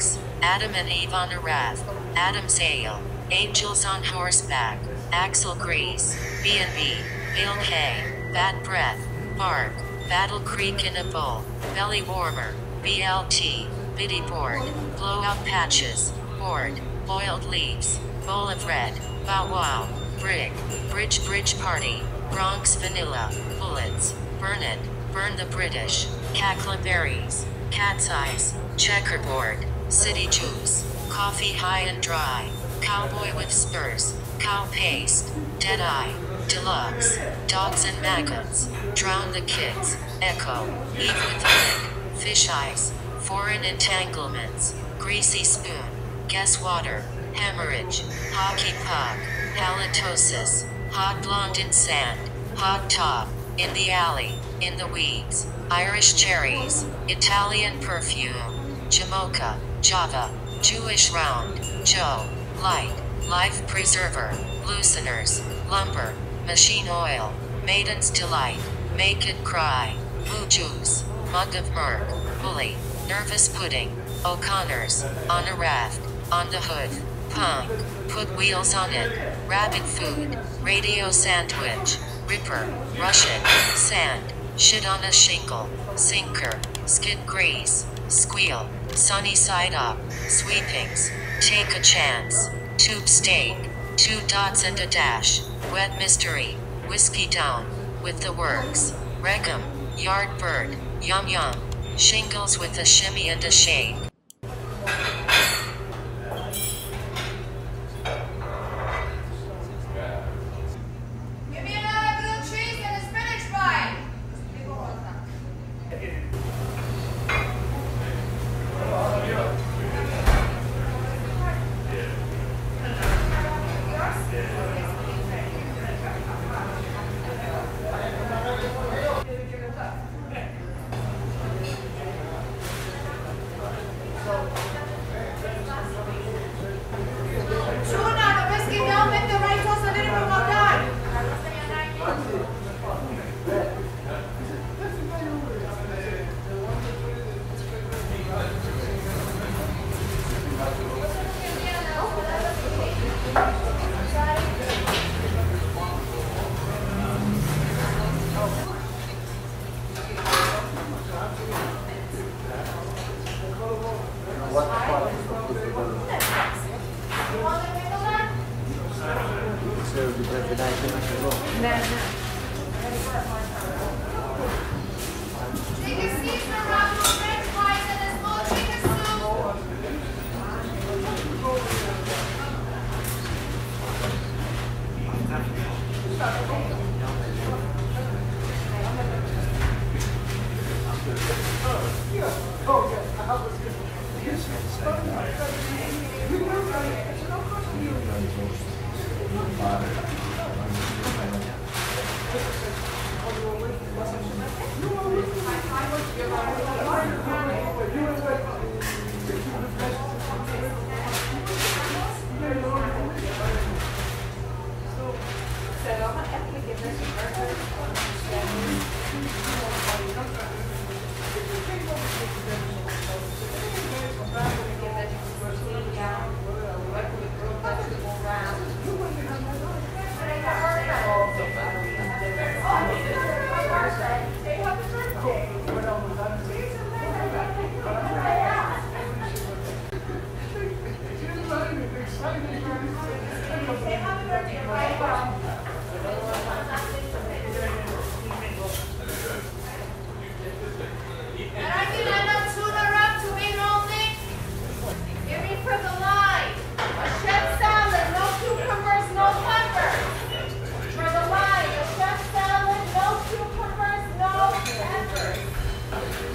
Dogs, Adam and Eve on a raft, Adam's Ale, Angels on Horseback, Axel Grease, B&B, Bill K, Bad Breath, Bark, Battle Creek in a Bowl, Belly Warmer, BLT, Biddy Board, Blowout Patches, Board, Boiled Leaves, Bowl of Red, Bow Wow, Brig, Bridge Party, Bronx Vanilla, Bullets, Burn It, Burn the British, Cackleberries, Cat's Eyes, Checkerboard, City Juice, Coffee High and Dry, Cowboy with Spurs, Cow Paste, Deadeye, Deluxe, Dogs and Maggots, Drown the Kids, Echo, Eat with a Lick, Fish Eyes, Foreign Entanglements, Greasy Spoon, Guess Water, Hemorrhage, Hockey Puck, Halitosis, Hot Blonde in Sand, Hot Top, In the Alley, In the Weeds, Irish Cherries, Italian Perfume, Jamocha, Java, Jewish Round, Joe, Light, Life Preserver, Looseners, Lumber, Machine Oil, Maiden's Delight, Make It Cry, Boo Juice, Mug of Merc, Bully, Nervous Pudding, O'Connor's, On a Raft, On the Hood, Punk, Put Wheels on It, Rabbit Food, Radio Sandwich, Ripper, Russian, Sand, Shit on a Shingle, Sinker, Skid Grease, Squeal, Sunny Side Up, Sweepings, Take a Chance, Tube Steak, 2 dots and a dash, Wet Mystery, Whiskey Down, With the Works, Regum, Yard Bird, Yum Yum, Shingles with a Shimmy and a Shake. Give me another blue cheese and a spinach fry. Tuna, the whiskey don't make the right toast a little bit more done. Chicken Caesar wrapped with french fries and a small chicken soup. And I can add a tuna wrap to eat only. Give me for the line. A chef salad, no cucumbers, no peppers. For the line, a chef salad, no cucumbers, no peppers.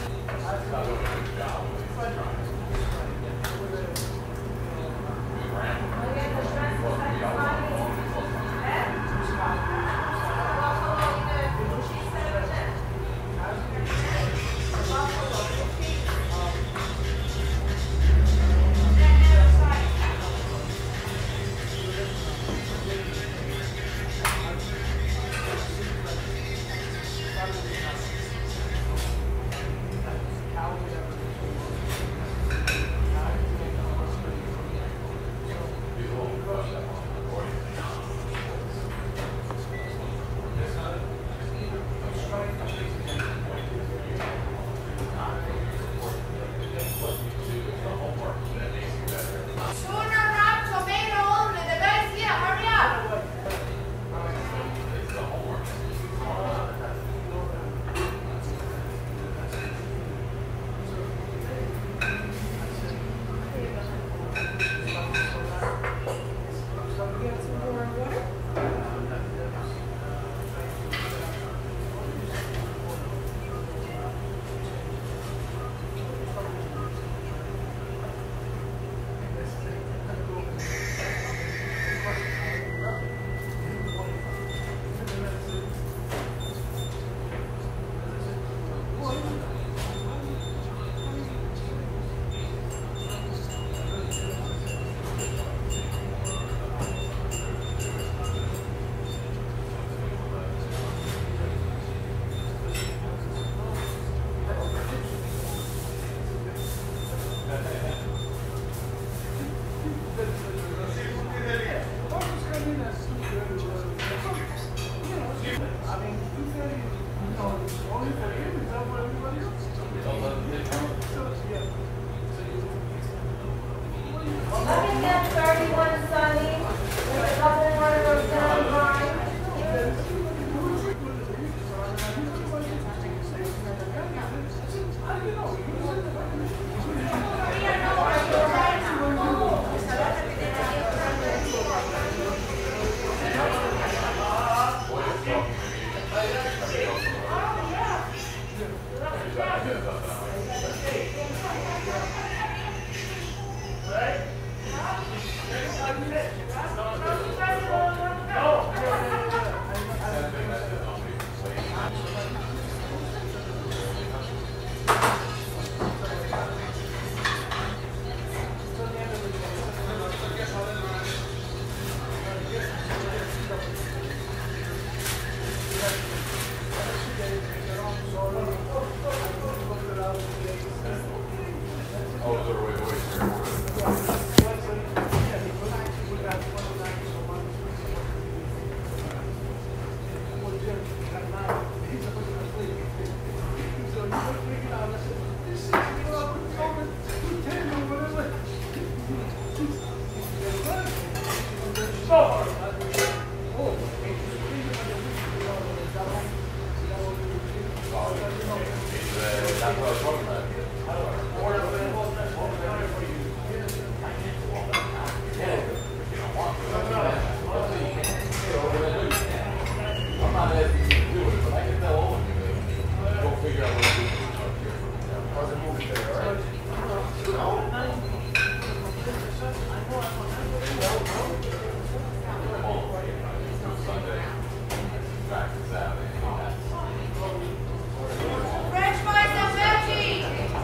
French fries and veggies.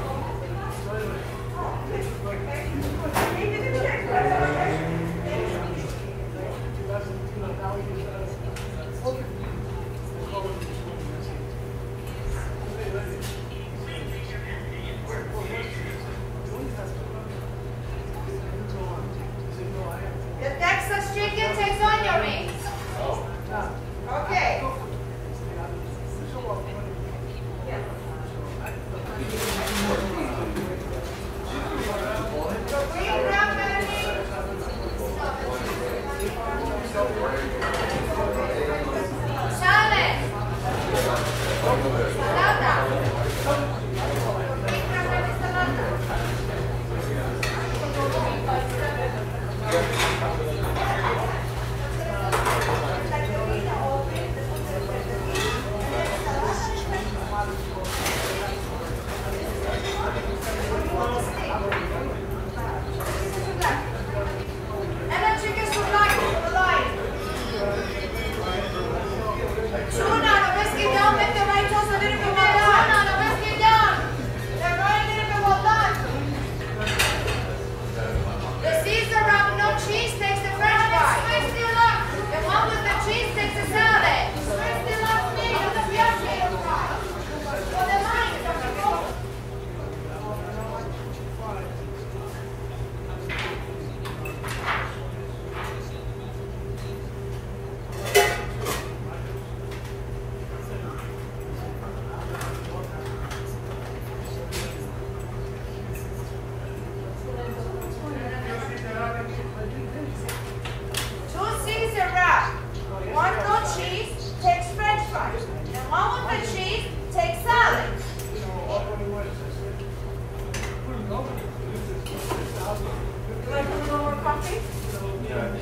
The Texas chicken takes onion rings. Okay. The green ground mayonnaise. Salad. Salada. Green ground mayonnaise salada. And a chicken souvlaki for the line. Tuna, the whiskey down, make the right toast a little bit more done. Tuna, the whiskey down. They're right a little bit well done. The Caesar wrap, no cheese, takes the French fry. The one with the cheese takes the salad. For the line, two Caesar wrap. One no cheese takes French fries. And one with the cheese takes salad. You like a little more coffee?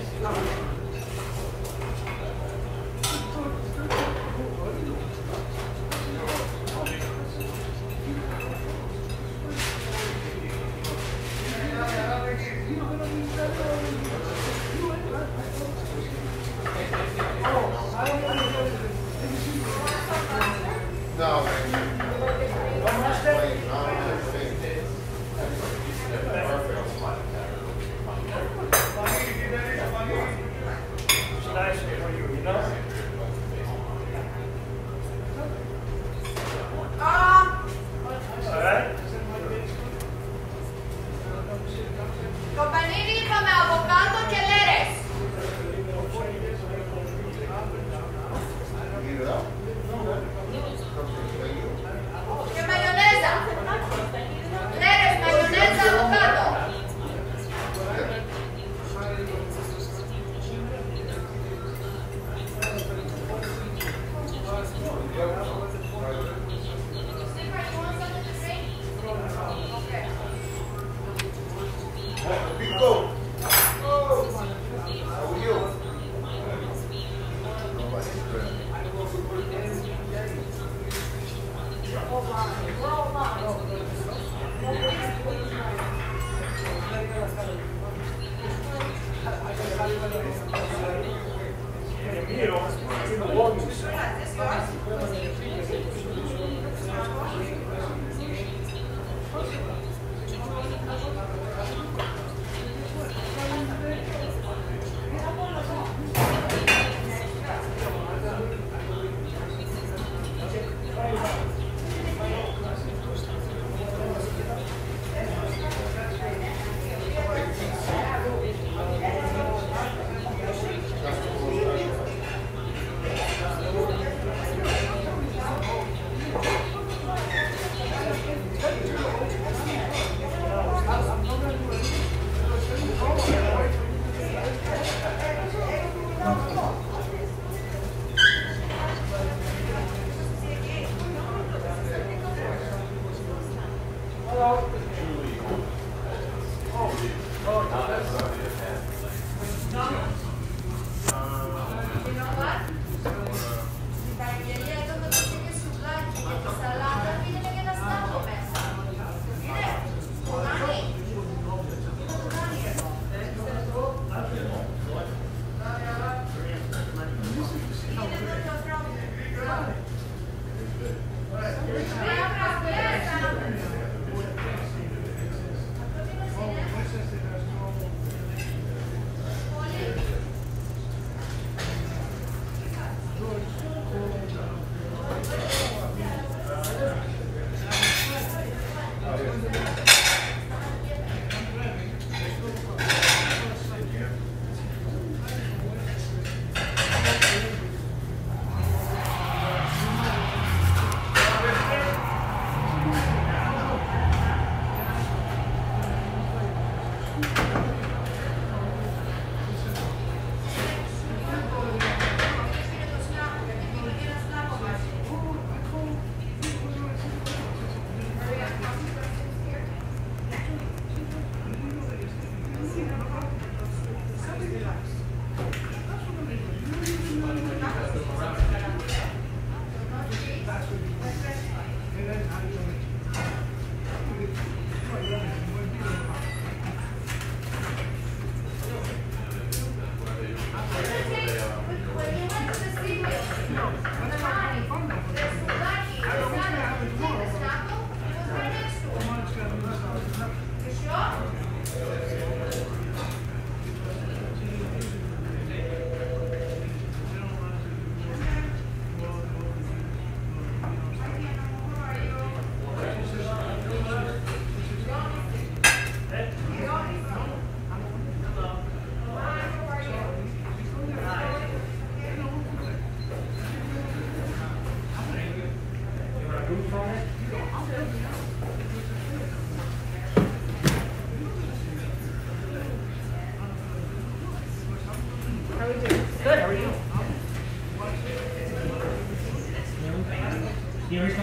No. Perfect.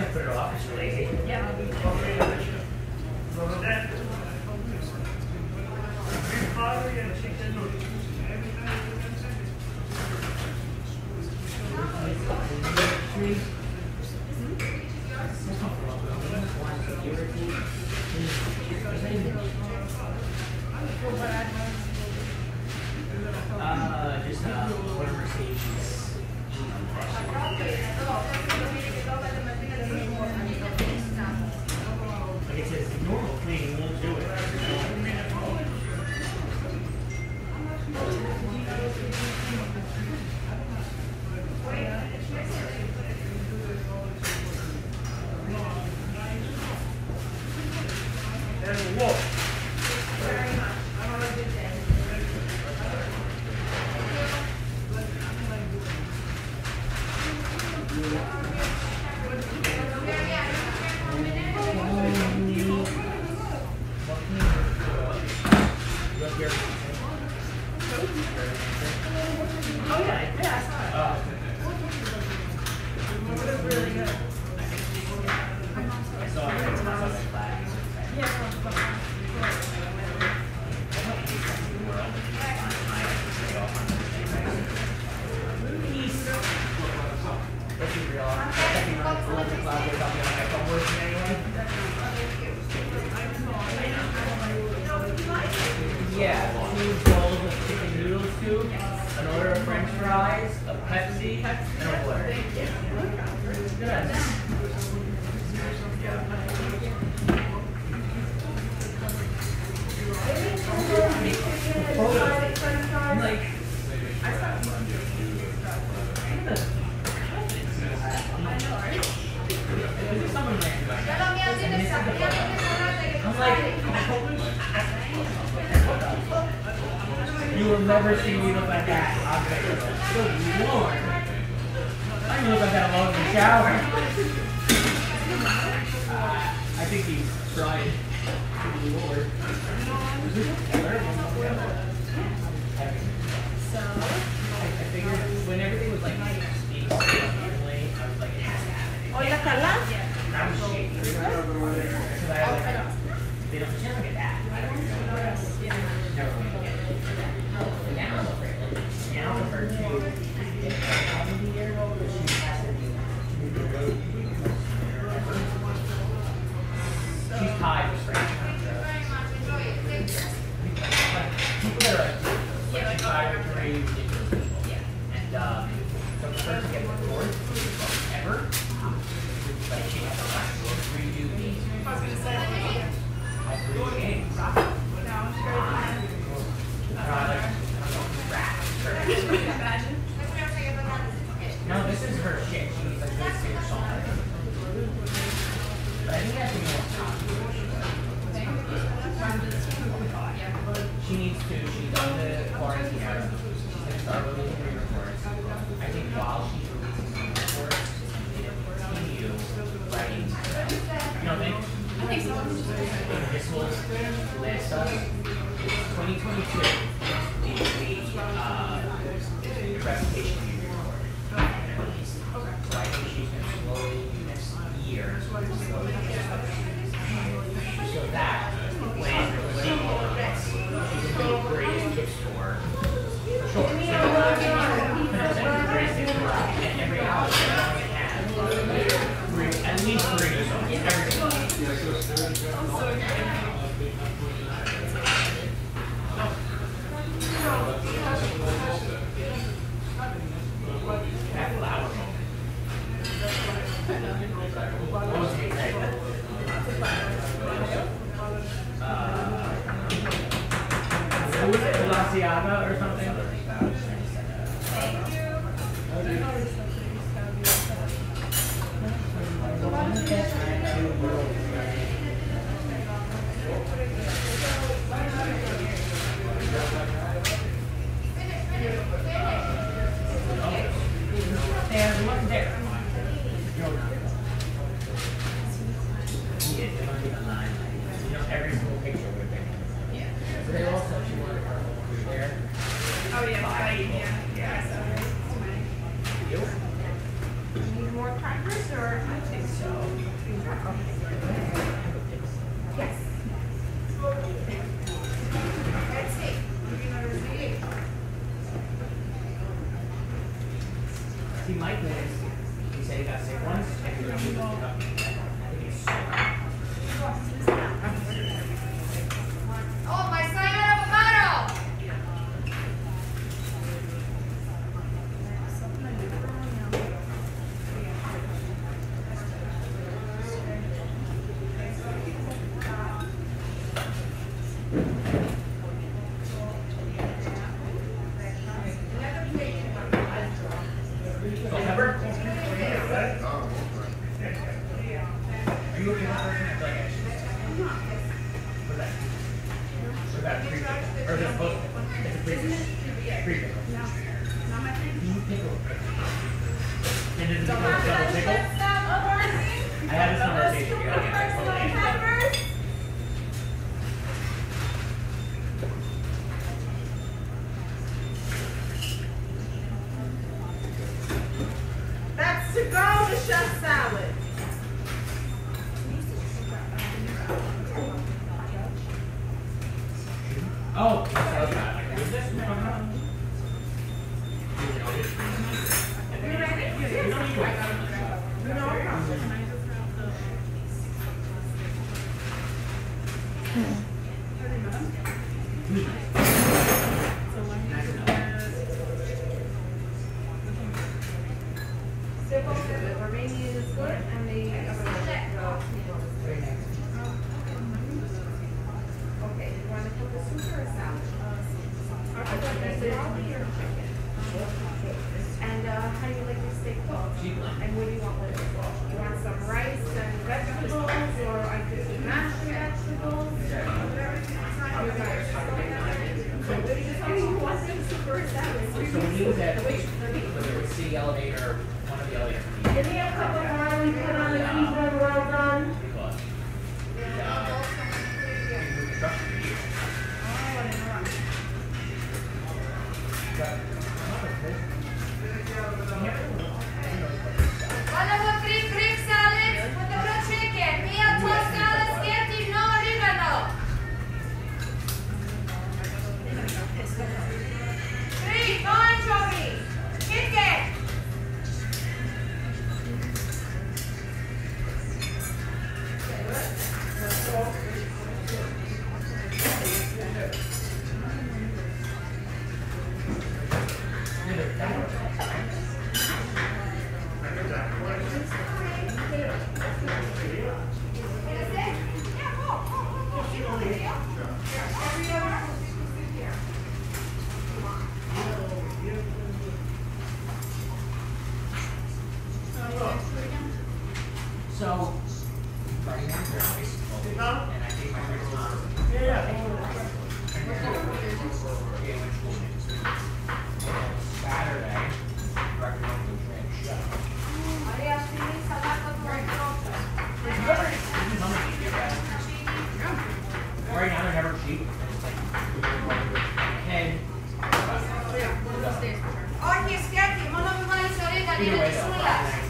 gonna put it off. It's lazy. Yeah. Just one Mercedes. Like it says, normal cleaning won't do it. And walk. Yeah, 2 bowls of chicken noodle soup, an order of French fries, a Pepsi, and a water. Good. I'm like, you will never see me look like that. I'll tell you. Good Lord. I didn't look like that alone in the shower. I think he's trying. Good Lord. So, I figured when everything was like being family, I was like, it has to happen. Oh, ¿la Carla? I was shaking. Because I was like, they don't just look at that. I don't know what else. Never going to get it. Now I'm afraid. Now I'm afraid to get a year-old, but she has to be she's tied with French. People that are she's tied with very ridiculous people. And so for her to get divorced ever, like she has to redo these. I was going to say, redo games. No, this is her shit. She's like really serious on her. But I think it has to be more She needs to. She's on the quarantine era. She's going to start releasing her reports. I think while she's releasing her reports, she's going to continue writing. You don't think? I think so. This will list us. 2022 is the reputation we report. So I think she's going to slowly, next year, slowly so that when the sequel gets, she's going to be the greatest gift store. Sure. The greatest gift store. And every hour she's going to have at least 3 every Balenciaga or something? And one there. Every single picture would have been. Yeah. So they all said she wanted her whole there. Oh, yeah. Yeah. You? Need more crackers or? I think so. He said he got sick once, and he was pick up. I think it's so hard. Oh, my son out of a bottle! Salt, pepper? Oh, Are you okay with that? I feel like I should. What's that? What's that? Pre pickle? Or is it supposed to? It's a pre pickle. Pre pickle. Can you pickle? And does it become a double pickle? I had this conversation the other day. I totally understand. That's to go, the chef salad. Oh, that's what I was got. Is this? No, no. You don't need to wait. The Romanian is good, and the okay, you want to cook a soup or a salad? And how do you like your steak cooked? And what do you want with it? You want some rice and vegetables, or I could do mashed vegetables? So what do you tell me you want in soup or a salad? So when you was at, whether it was city elevator or one of the elevators, Give me a cup of barley, put on the keyboard, well done. because One of the 3 Greek salads with the blue chicken. Me a toast salad, scampi, no oregano. 3, no anchovies. Chicken. So, Friday night practice, and I take my first time. Saturday, recommend the train show. Right now they're never cheap. It's like head. Oggi scherzi, ma non mi vuole sorella di Either way though, nessuno. Friday night.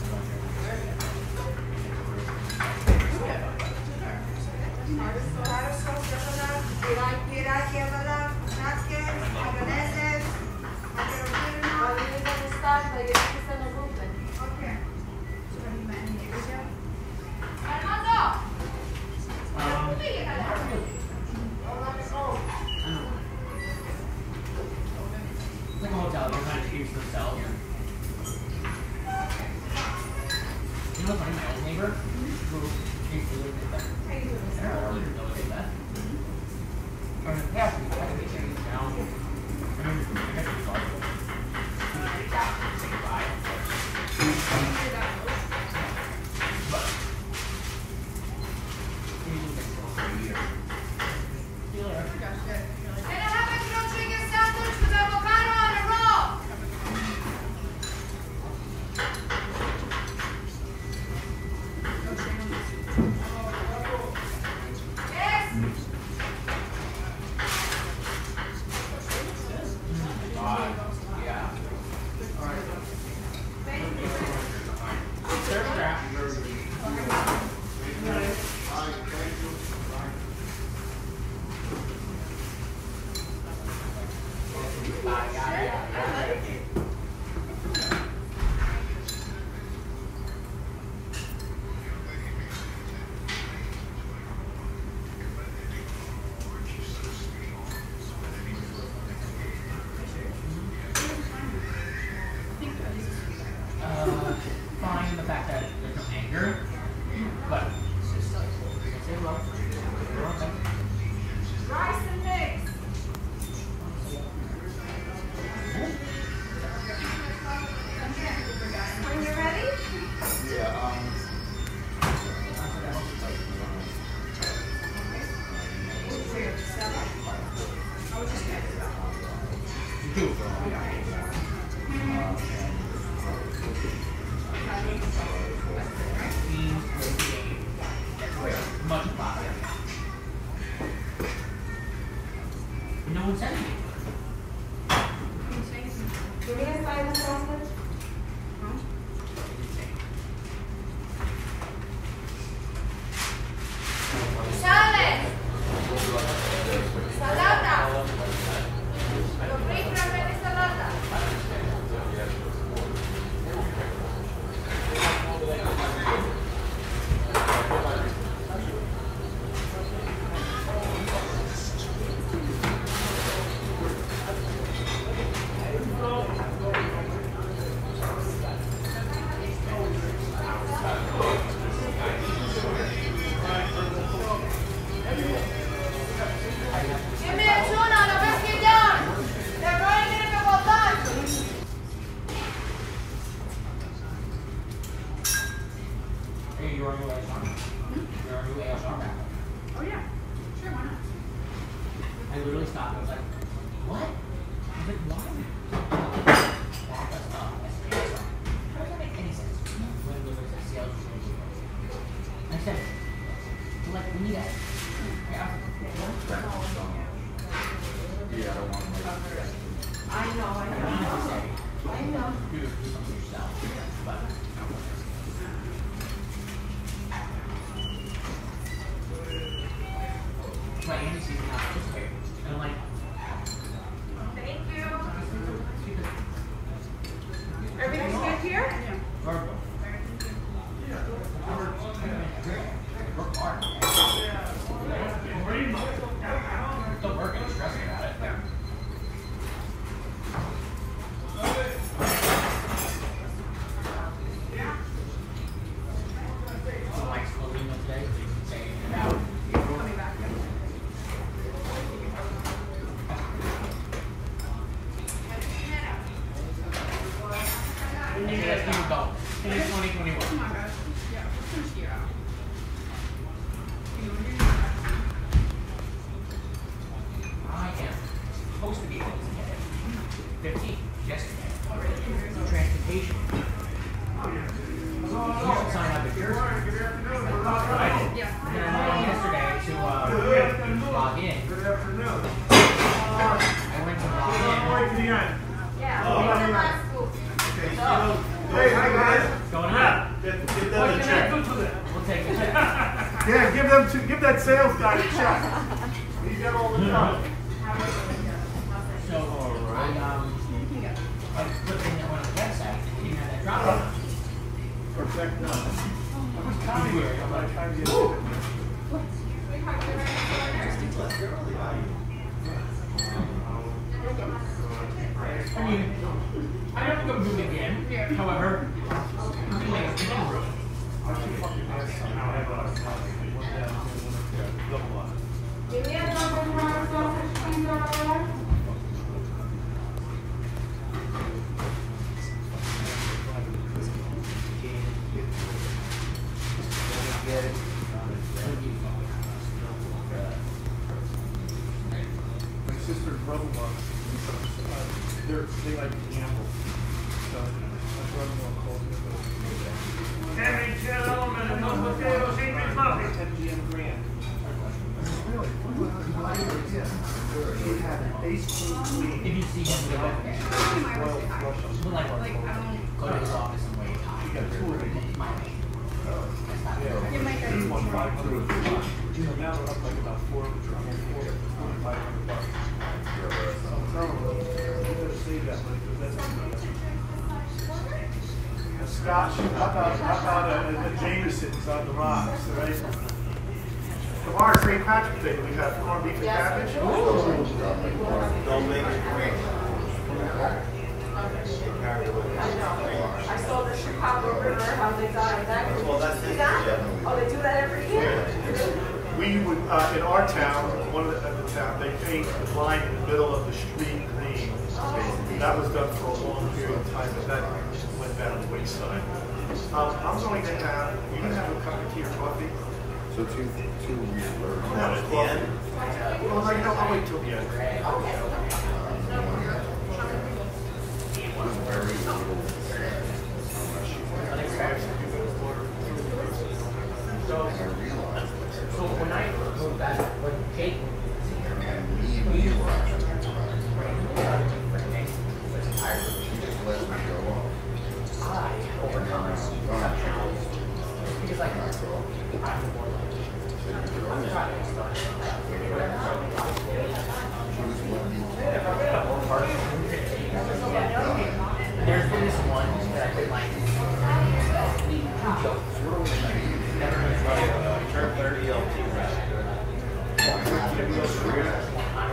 It's like a hotel, they're kind of cheap for themselves. You know what's funny? My old neighbor, who used to live in the, I don't know, really know what they left. Or in the past, we had to get changed now. I mean, I guess it's hard. Say goodbye, of course. But, we usually get close to a year. See you later. Can I have a grilled chicken sandwich with avocado on a roll? Yes. would send you. Give me a side of sausage. Sale! Salata! Lo free from any salata. Give me a tuna and a whiskey down. They're running in it well done. Hey, you're on your way, Sean. You're on your way, Sean. Oh yeah, sure, why not? I literally stopped and I was like, what? I was like, why? Back us up. How does that make any sense? When there was a sales change. I said, we're like, we need that. I was like, what? Yeah, I don't want to make I know. Do something yourself. But my Andy sees not participate. And I'm like, Thank you. Everything's good here? Virgo. Work hard. Don't work and stress about it. So Mike's closing up today, so you can say about Coming back. Maybe let's keep it going. Finish 2021. Come on, guys. Yeah, let's finish the year out. I am supposed to be able to get it. 15 yesterday. Transportation. You should sign up if you're. I did. Yeah. And I went yesterday to log in. I went to log in. Yeah. Hey, hi guys. Going on. Get What them a can I check. do to them? We'll take a check. Yeah, give that sales guy a check. He's got all the time. So I put in that one on the website. It didn't have that drop down. Perfect. I was counting Weird. here. I'm like trying to get I mean, I have to go do it again. However, I'm doing it again. Give me a number one sausage, please, over there. My sister's brother-in-law, they like to gamble. So my brother-in-law called me. Henry, gentlemen, and no potatoes, ain't been coffee. 10 GM grand. Really? He had an ace queen If you see him, go back. royal flush. We'll like Like, I don't. go to his office and wait. He got two of them. My Yeah. Give my guy He some won try. 500. So now we're up like about $400. So I'm telling him, you better save that money because that's a scotch. How about a Jameson's on the rocks, right? Tomorrow, St. Patrick's Day, we have corned beef and cabbage. Don't make it green. I saw the Chicago River, how they died. Well, that's it. Yeah. Oh, they do that every year? We would, in our town, at the town, they paint the line in the middle of the street green. That was done for a long period of time, but that went down the wayside. I'm going to have, you can have a cup of tea or coffee. So two Have a coffee. Well, I'll wait till the end. So when I go back, when Jake was here, we were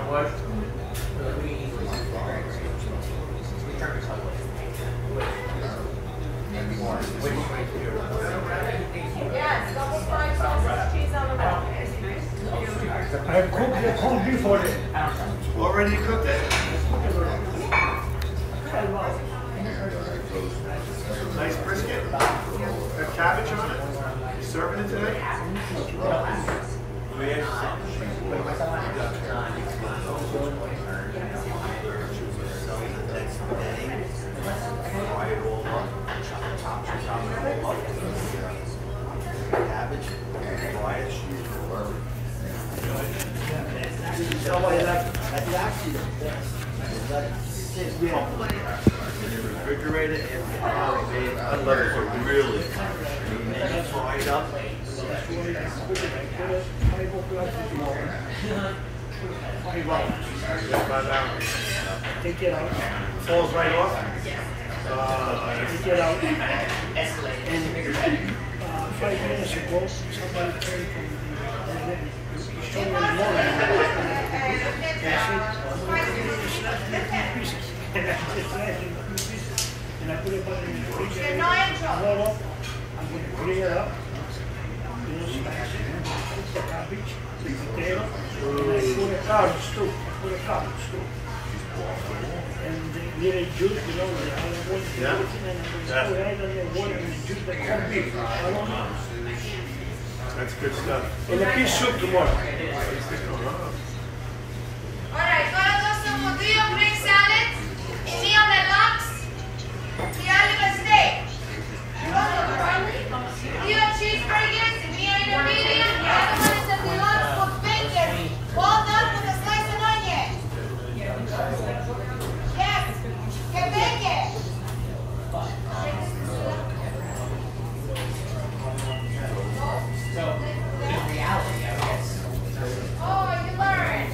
What? We turned to Cutlass. Yes, double fried sausage, cheese on the roll. I have cooked beef for it. Already cooked it? Nice brisket. Got cabbage on it. You serving it today? Refrigerated and I love it really. Fried up. Take it out. Falls right off? Take it out. And 5 minutes ago, somebody came from the store in the morning. And I put it back in the fridge. No intro. Roll up. I'm going to clean it up. Slice it. Put the cabbage, the potato, and I put a cabbage too. Put a cabbage too. And the little juice, the olive oil, Yeah. everything, and I'm going to put it in the water and juice the corned beef. I don't know. That's good stuff. And a pea soup tomorrow. All right, got some Mutillo Greek salad, meal deluxe, Tialica steak. Mutillo cheeseburgers, meal intermediate, the other one is the deluxe with bacon, well done with a slice of onion. Yes, que bacon. So, in reality, I guess. Oh, you learned.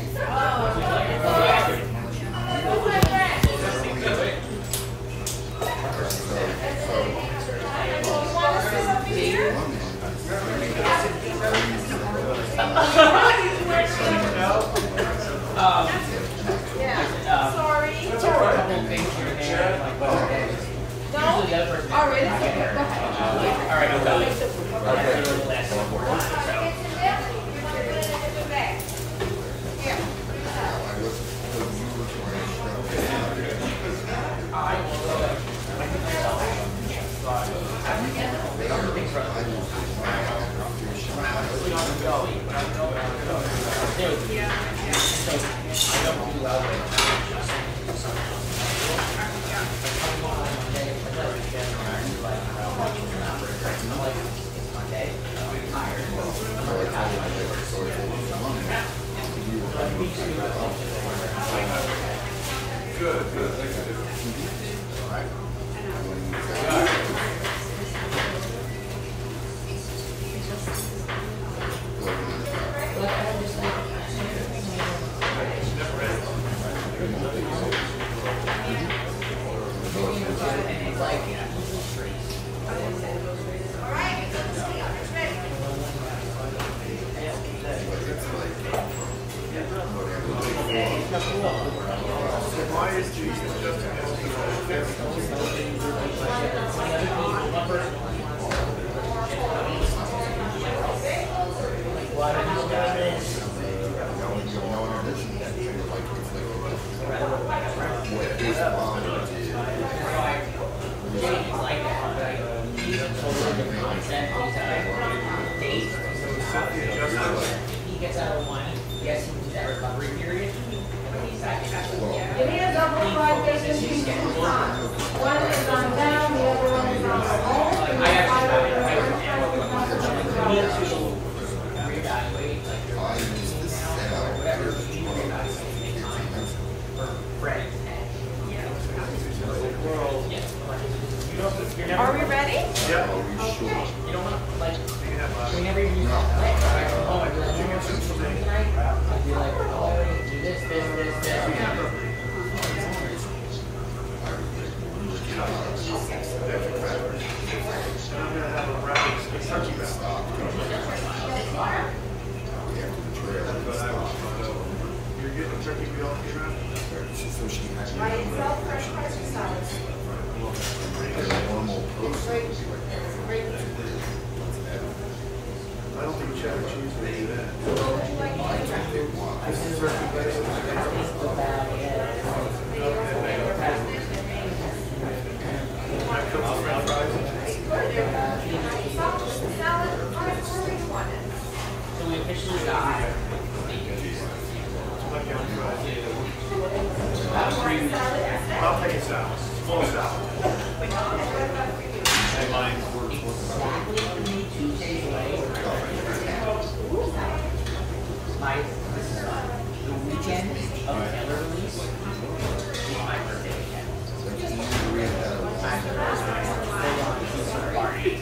Sorry. That's all right. Couple things here and there, like, well, usually the other person. All right, it's okay. Go ahead. All right, I'll tell you. Last one. Why is Jesus just He gets out of one, yes, he was that recovery period. Give me a double fried bacon cheese croissant. One is on down, the other one is on low. I actually need to reevaluate like your now or whatever you need to reevaluate time for bread and you're never. Are we ready? Yeah. You don't want to like whenever you use that, like oh I'd be like, you want something tonight? I'd be like, oh do this. turkey BLT wrap? So she had By itself, fresh Caesar salad. a normal post. I don't think cheddar cheese would do that. What would you like to do? This is turkey Might cook some french fries. Salad, where do you want it? So we officially got Like french fries. I'll take a salad. Small salad. exactly 2 days away. This is the weekend of Taylor release is my birthday weekend. I'm full on pizza party.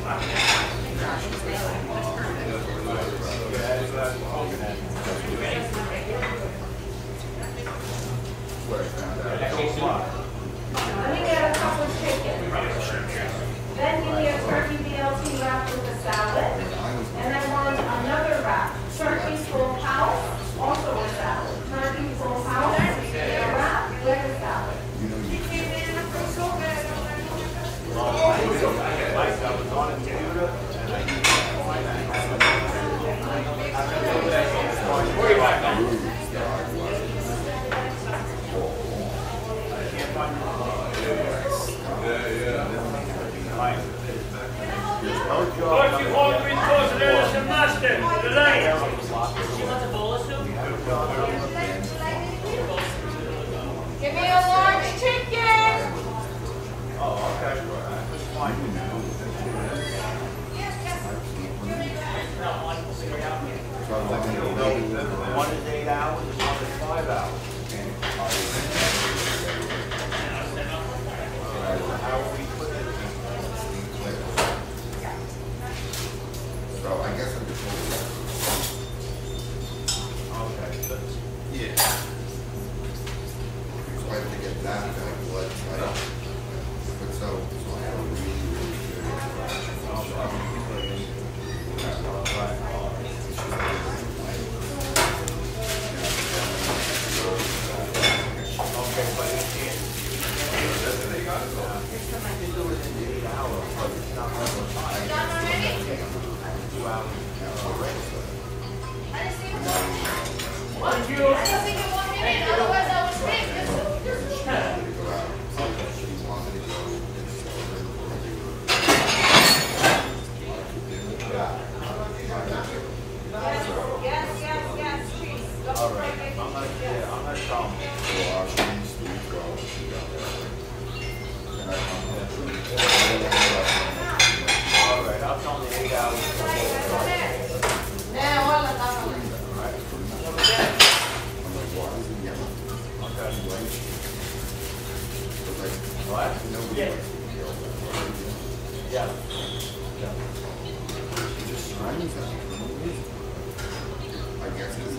Let me get a couple of chicken. Then give me a turkey BLT wrap with a salad. And I want another wrap. Turkey full house, also a salad. Turkey full house, a wrap with a salad. Torchy hungry, toast, lettuce, and mustard. The light. She wants a bowl of soup? Give me a large chicken. Oh, okay. Fine. One is 8 hours, and one is 5 hours. How we put it. So I guess I'm just Okay. yeah. So I have to get that kind of blood type. But so I have a really, really good Okay, but it can't. I can do it in 8 hours, but it's not all the time. Done already? 2 hours. Thank you. I just think in 1 minute, otherwise I will stay. Yes, cheese. All right, I'm gonna tell them. All right, I'll tell them the 8 hours. What? Yeah. I guess it's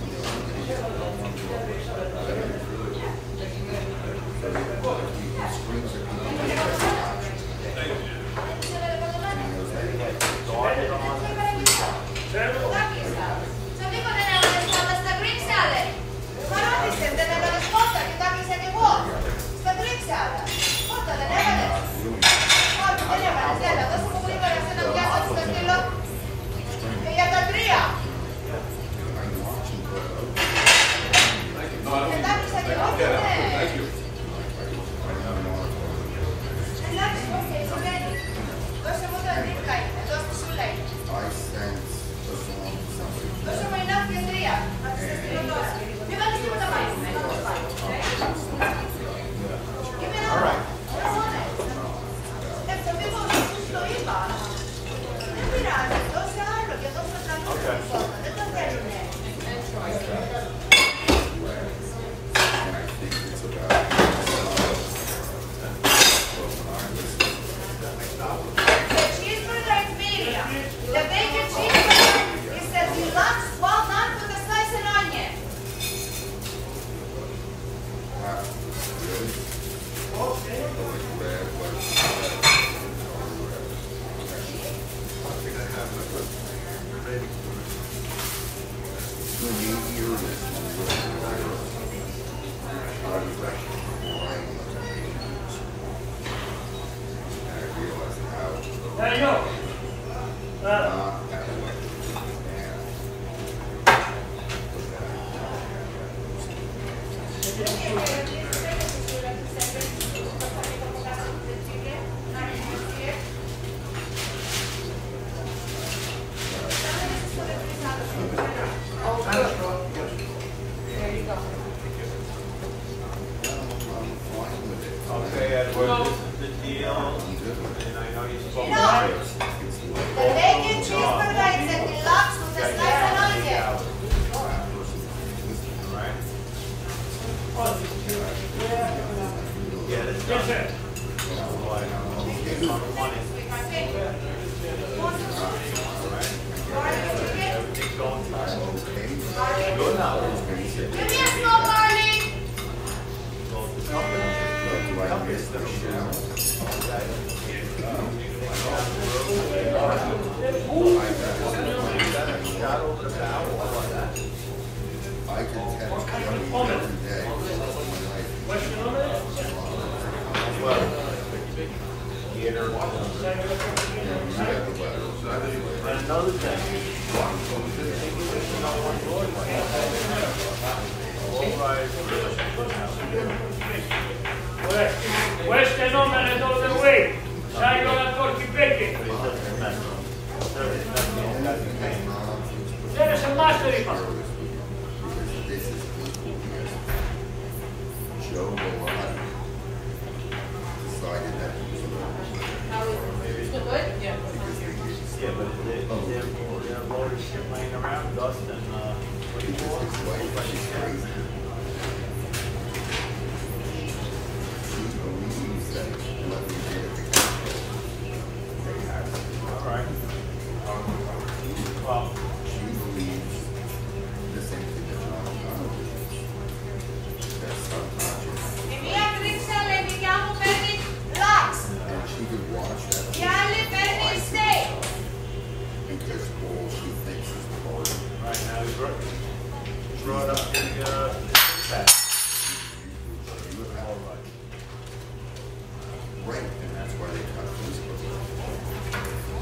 Okay, Edward, this is the deal, and I know you spoke You know, about it. the bacon cheeseburger is a deluxe with a slice of onion. Right? Yeah, that's Yes, sir. Everything's going fine. Good now. Give me a small garlic. I can text every day. Question on it? Another thing. Queste non me le do the way. Sai con la turkey bacon. There is a master in This is Joe Bellotti decided that he was Yeah, but they're voters still laying around, dust and, what do you call it? his wife, she's crazy. She believes that what we did at the council, they have. All right. Well, She believes the same thing that John O'Connor believes. That's subconscious. In via Brixel le indichiamo per il Lux. And she could watch that Viale per il steak. because all she thinks is the party. right now, you brought up the, tax. All right. Right, and that's why they cut Facebook.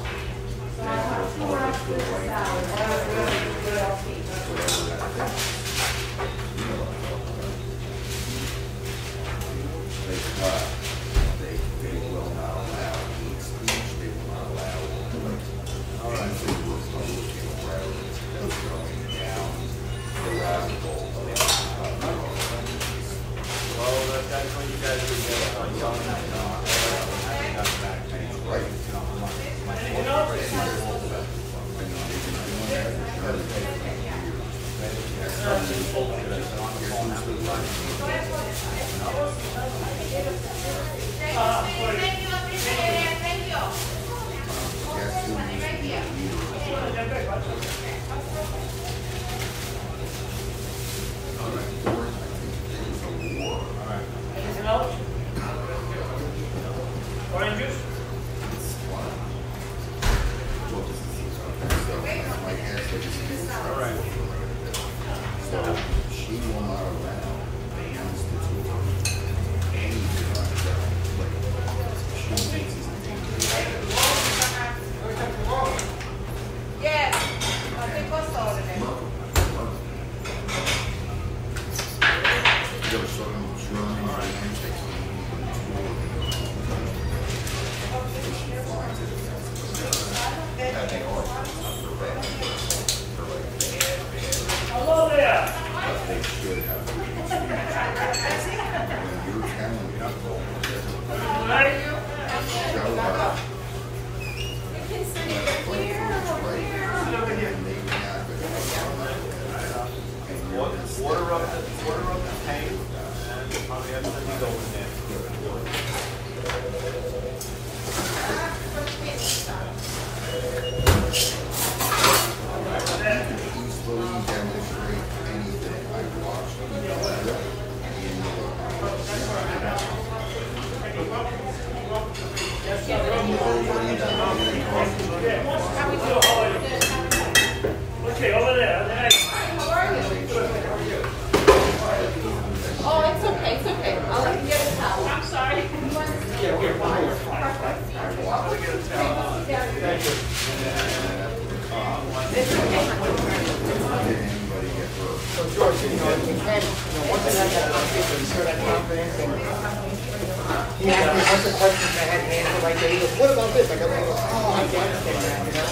They cut, they will not allow hate speech, they will not allow, like, anything Republican rhetoric that's going down the rabbit hole. Well, that's when you guys would get on yelling at, having us back. Right. Anything else? Thank you, appreciate it. Thank you. Guess who used to be a leader? Anything else? Orange juice? All right. So she will not allow the institute anything like that. Like, she thinks it's a dangerous. Yes. Ma che posso ordine? There was some German handshakes she finds it offensive. Yeah, they are. Hello there. But they should have. When you're telling people All right? show up, fight for what's right, and they react with it. And you're gonna step Water back. up the tank, and probably have to go in there. Peacefully demonstrate anything. I watched people in nobody that really Okay, over there. Oh, it's okay, it's okay. I'll let you get a towel. I'm sorry. did anybody get hurt. start sitting on, you can, once I had that conversation, you start that confidence, and he asked me a bunch of questions I hadn't answered right there. He goes, what about this? I go, oh, I get that, you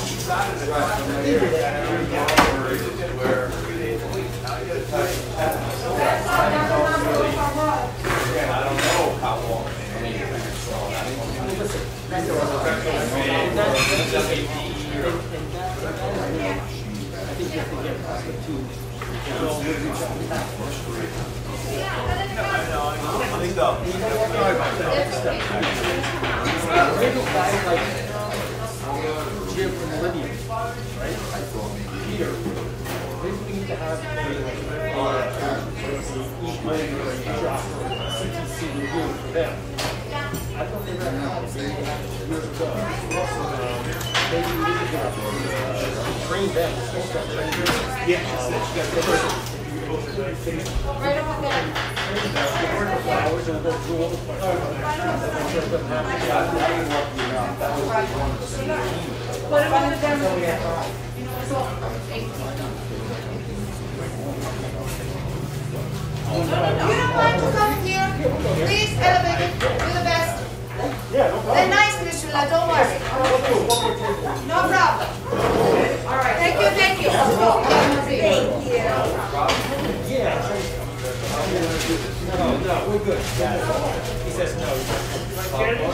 I don't know how long. Jim from Libya, right? Peter. Maybe we need to have CTC review for them. I thought they were at policy years ago. Maybe we need to train them. Right over there. Flowers and go through all the What about them? You don't want to come here? Please elevate it. Do the best. They're nice, Krishna. Don't worry. No problem. All right. Thank you. Thank you. Let's go. Thank you. No, we're good. He says no.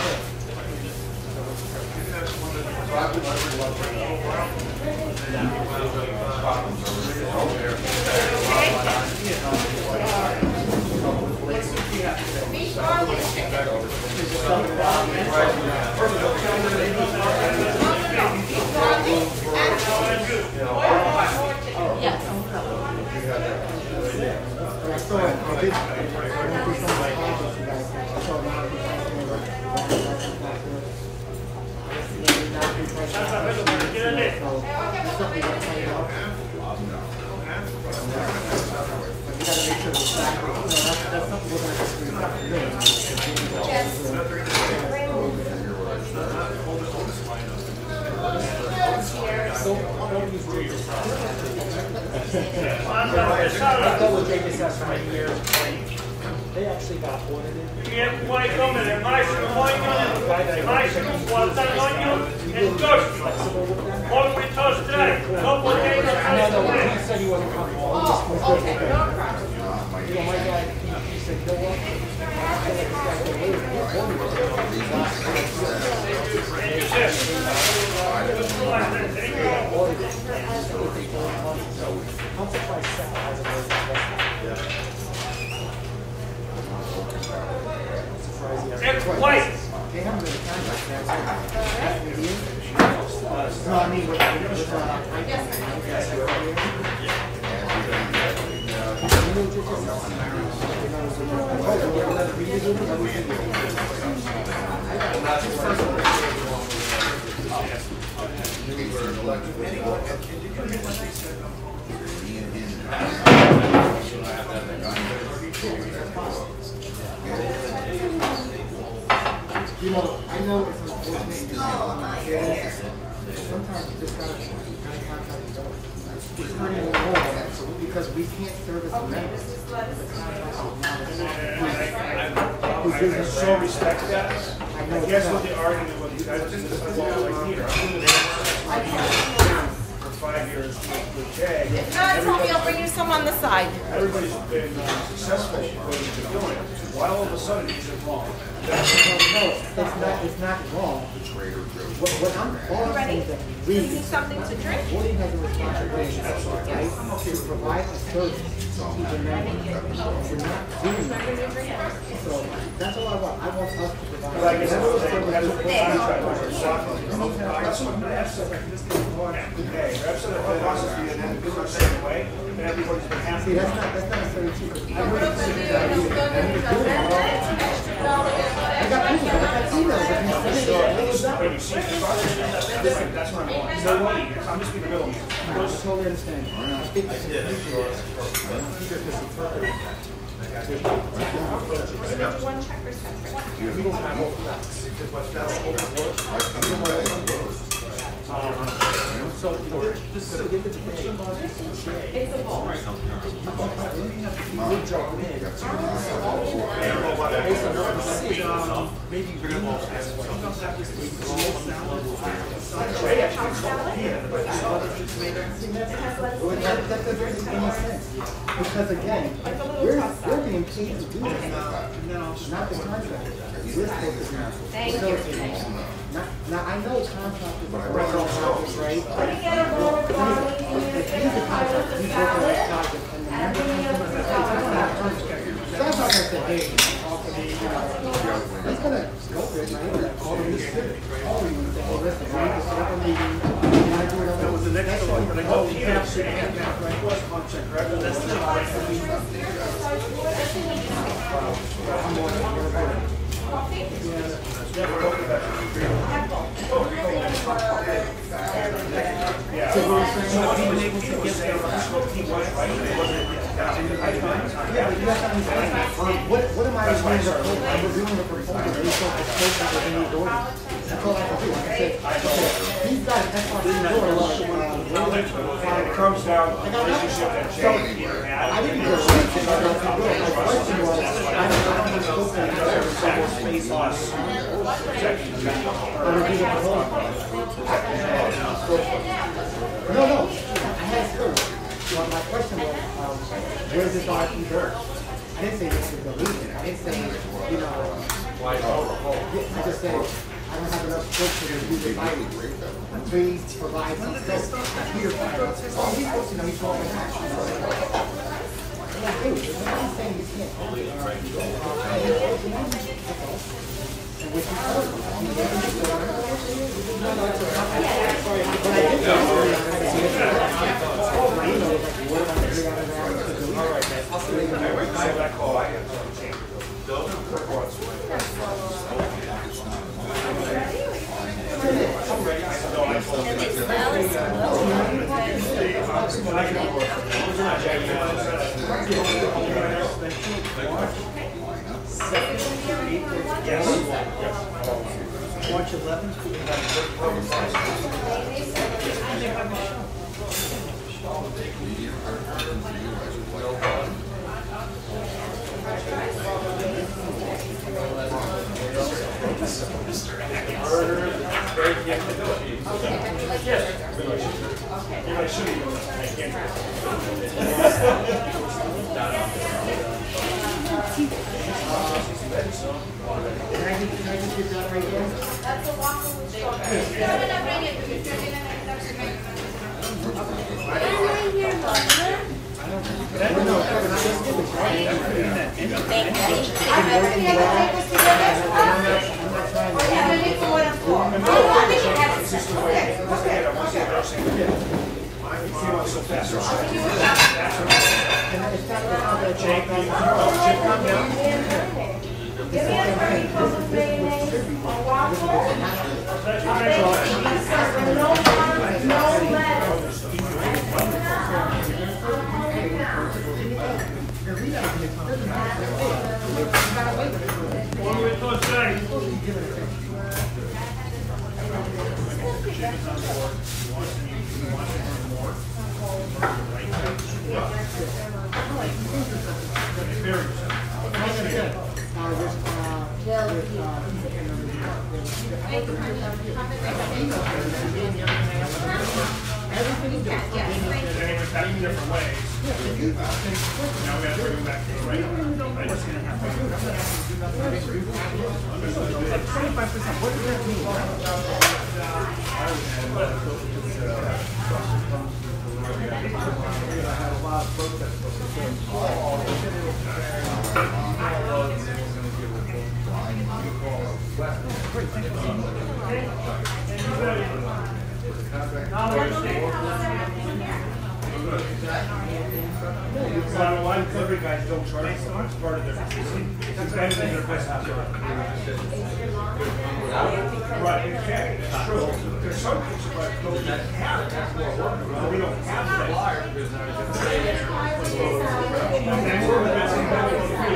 They actually got audited. Bien, puoi comere mais guadagno e tosti. All we toast dry. No potato toast. He said he wasn't comfortable. Okay, no problem. You know, my guy, he said, you know what? I feel like this guy's been waiting I'm surprised Sal hasn't heard that. White. They haven't been a contract now. No, I mean, with you know, I know it's unfortunate. Sometimes you just gotta contact each other. It's hurting the wall because we can't service the members. I so respect that. I guess what the argument was, you guys did this right here. For 5 years with Jay. If not, tell me, I'll bring you some on the side. Everybody's been successful with what he's been doing. Why all of a sudden is it wrong? No, it's not wrong. What I'm saying is that we Something to drink? Woody has a responsibility, right, to provide a service to the members. We're not doing that. So that's all I want. I want us to provide. Like I said, that's what the contract was. That's the process we had to do it the same way, and everybody's been happy. See, that's not necessarily true. I got people, I got emails of me saying, That's what I want. So what? I'm just being a middleman. I totally understand. I speak to some people. One check or separate? We don't have all facts. So, this is a give it to me. It's a ball. Maybe you're going that doesn't make any sense. Because again, we're being paid to do this, not the contractor. We're supposed to be facilitating this. Now, I know contractors are right? Let me get a roll of barley in here. If he's a contractor, he's working with project, and the member comes in and says, hey, I don't have contract. So I'm not gonna say, hey, offer me, he's gonna go there, and I'm gonna call him this city. Call him and say, hey, listen, we need to set up a meeting, we gotta do it on. That was the next one, but I know he had to was contract, right? Well, that's not right for me. I'm more than So we're being able to get there, what am I doing? I'm reviewing the proposal based on the scope of the new order. That's all I can do. Like I said, he's got an excellent door. It comes down to the relationship that changed. I didn't go with it. My question was, I don't know the scope of the Space loss. No, I had third. So my question was, where's this RP bird? I didn't say this is the reason. I didn't say, you know, I just said, I don't have enough scope to review the Bible. Please provide some scope. Peter find out. Oh, he's supposed to know he's going to action. I'm like, dude, nobody's saying you can't. And which is hard. March 11th. That's a walk with short. No, bring it. Different ways. Now we have to bring them back to the right. What's going to happen? 25%. What does that mean? I had a lot of Why do every guys don't charge so much? Part of their it's better than their best option. Right, exactly. It's true. There's some things that don't have it. That's more work. We don't have that. And we're the best in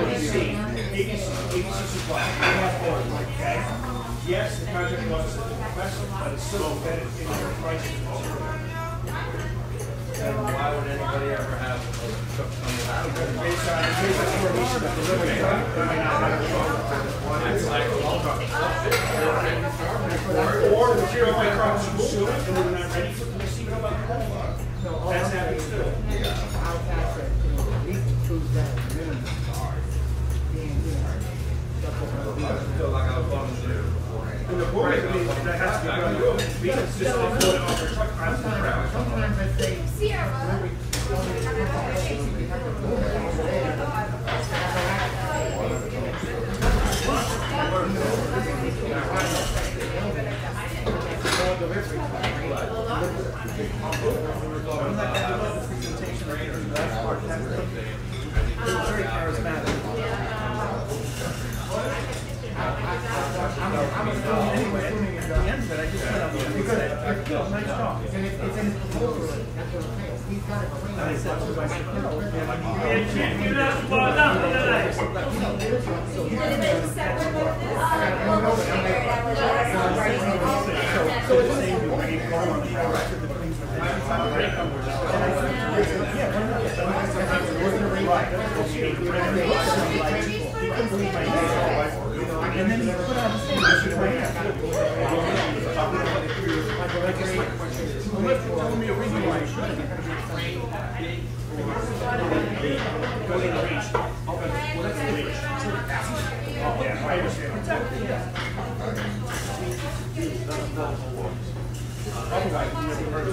ABC supply. We have one, okay? Yes, the contract was expensive, but it's still embedded in your prices. And why would anybody ever have a truck on the house? Based on information that delivery, they may not have a truck. It's like, Or the material might come from school and they're not ready for them to see it about the home. That's happening too. Our tax rate, at least improves that minimum. And, feel like I was going to do. And the board, that has to be done, be consistent with what our truck prices are. sometimes I say, Very charismatic. I'm assuming anyway, at the end of it, I just went up there because it feels nice job. it's in his proposal, that's what I'm saying. He's got it. And I said, so I said, you know, so it's saying you already go on the rest of the things with and then you put on the same issue right now. Tell me a reason why you shouldn't. Go in the reach. Well, that's the reach. Yeah, I understand. Otherwise, you never heard of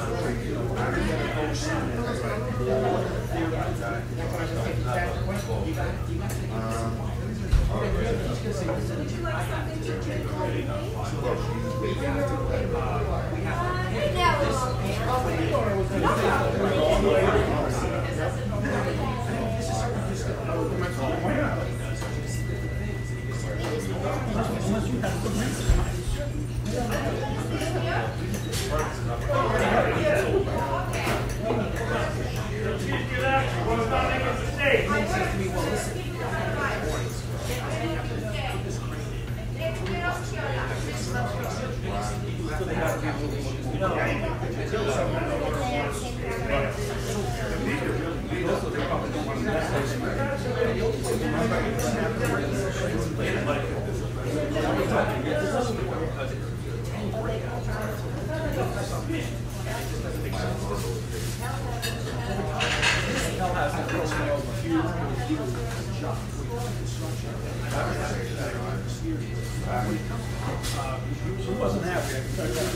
She wasn't happy. I can tell you that.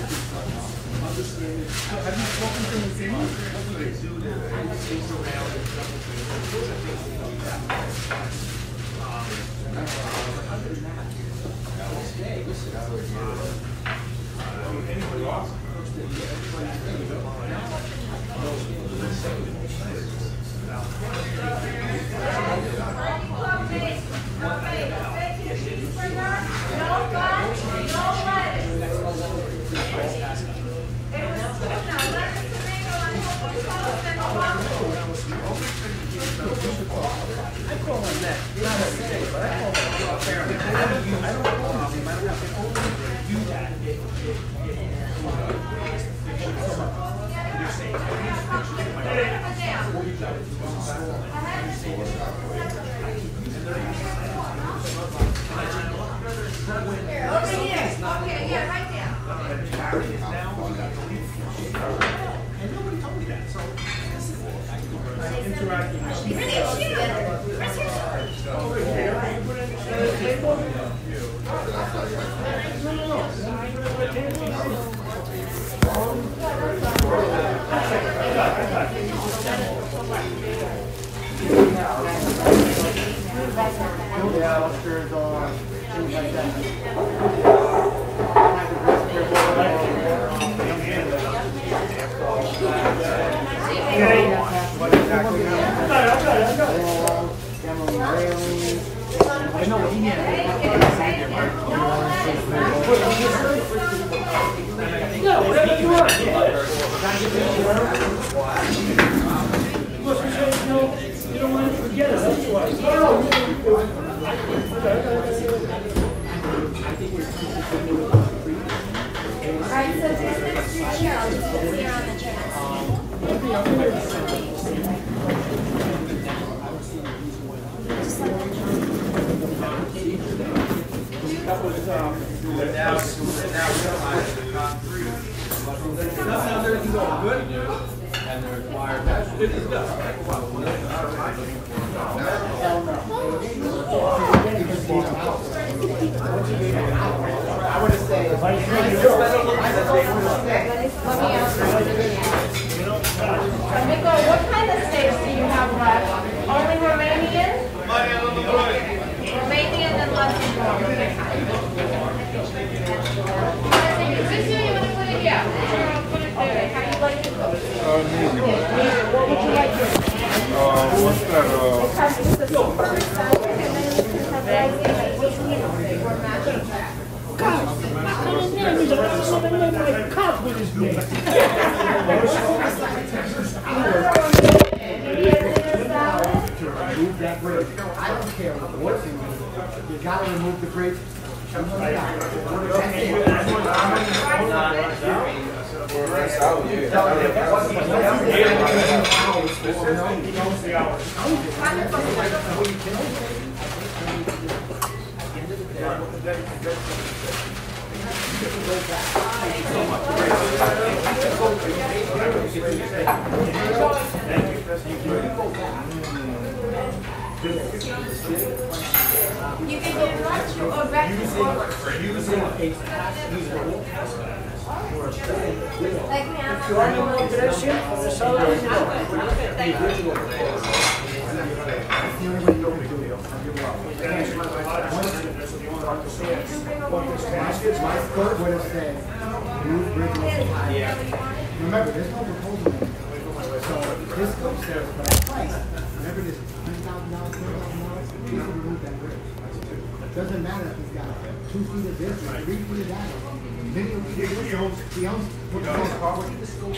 Have you spoken to him? Anybody else? I call him that. Not every day, but I call him apparently. I don't call him. I don't have to do that. Okay, yeah, right down. And nobody told me that, so I'm interacting with people. I know he you don't want to forget it, that's why. I think we're Amigo, what kind of steaks do you have left? Only Romanian? Romanian and Luxembourg. This year you want to put it here. Okay, how do you like it? What would you like it? What's that, It comes with the super salad and then it has rice in it. What's the name? Or matching pack. His name is another name like Cock with his name. To remove that bridge. I don't care what's in it. You gotta remove the bridge. That's You can go left or back and forward. Like me, I'm my skirt would have said, remove bridge over high. Remember, there's no proposal. So this goes there for that price. Remember this $10,000, $20,000, please remove that bridge. It doesn't matter if he's got 2 feet of this or 3 feet of that. Many of these, he owns what's called property.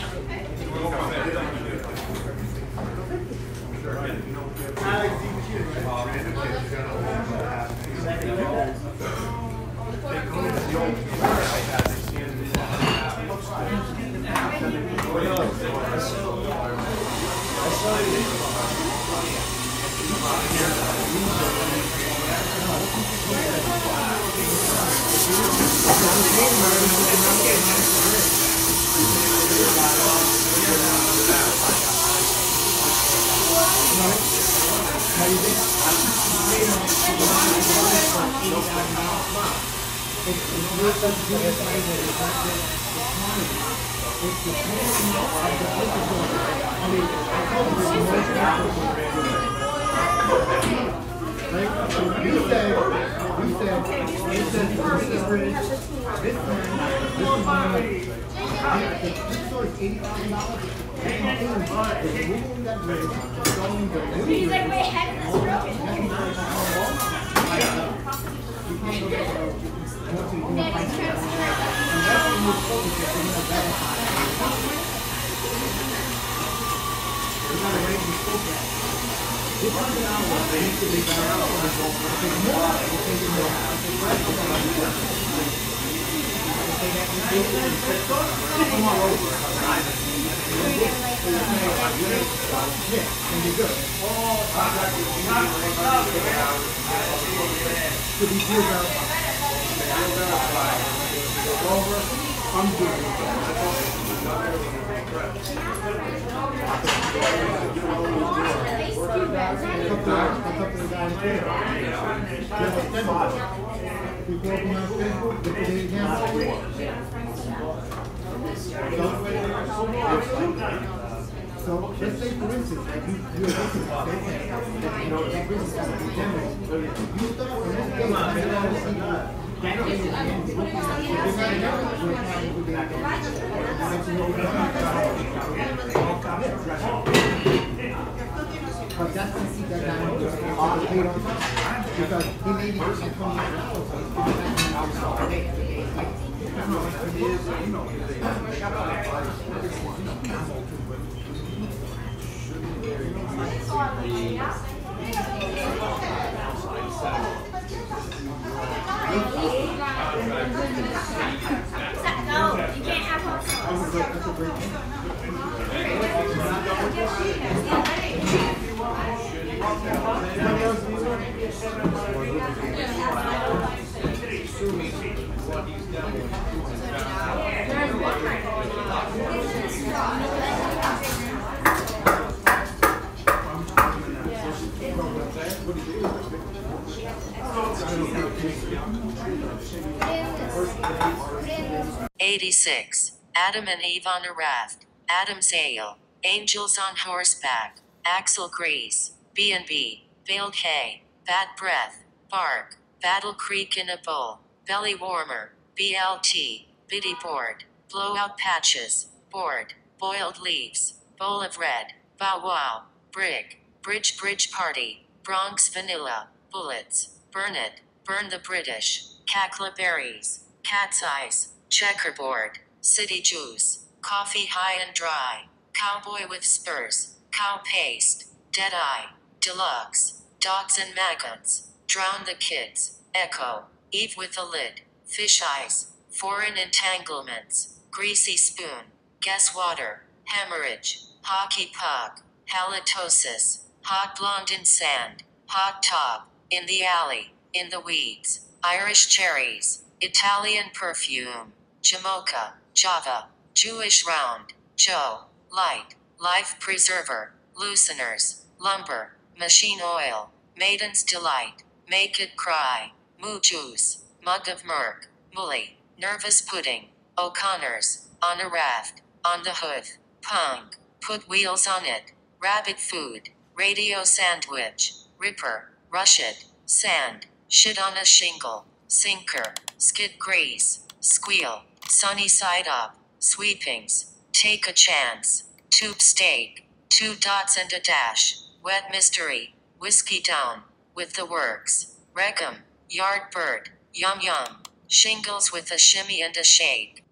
He's like way ahead of this road. So let's say for instance, like you're looking at that business has to be general. You start on this case, you're going to see but that's going to see that guy all paid on time because he may be getting No, you can't have 86. Adam and Eve on a raft. Adam Zale. Angels on horseback. Axel Grease. B&B. Veiled hay. Bad breath. Bark. Battle Creek in a bowl. Belly warmer. BLT. Biddy board. Blowout patches. Board. Boiled leaves. Bowl of red. Bow wow. Brig. Bridge party. Bronx vanilla. Bullets. Burn it. Burn the British. Cackle berries. Cat's eyes. Checkerboard. City juice. Coffee high and dry. Cowboy with spurs. Cow paste. Dead eye. Deluxe. Dogs and maggots. Drown the kids. Echo. Eve with a lid. Fish eyes. Foreign entanglements. Greasy spoon. Guess water. Hemorrhage. Hockey puck. Halitosis. Hot blonde in sand. Hot tub. In the alley. In the weeds. Irish cherries. Italian perfume. Jamocha. Java. Jewish round. Joe. Light. Life preserver. Looseners. Lumber. Machine oil. Maiden's delight. Make it cry. Moo juice. Mug of Merc. Mully. Nervous pudding. O'Connor's. On a raft. On the hood. Punk. Put wheels on it. Rabbit food. Radio sandwich. Ripper. Rush it. Sand. Shit on a shingle. Sinker. Skid grease. Squeal. Sunny side up. Sweepings. Take a chance. Tube steak. 2 dots and a dash. Wet mystery. Whiskey down. With the works. Regum. Yard bird. Yum yum. Shingles with a shimmy and a shake.